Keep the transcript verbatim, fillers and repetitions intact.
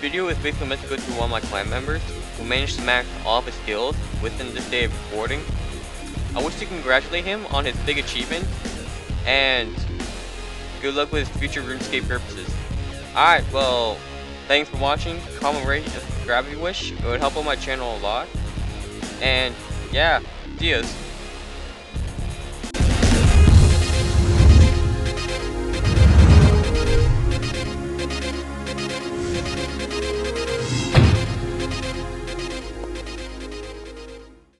video is basically meant to go to one of my clan members who managed to max all of his skills within this day of recording. I wish to congratulate him on his big achievement, and good luck with his future RuneScape purposes. Alright, well, thanks for watching. Comment, rate, and subscribe if you wish. It would help out my channel a lot. And yeah, see yas.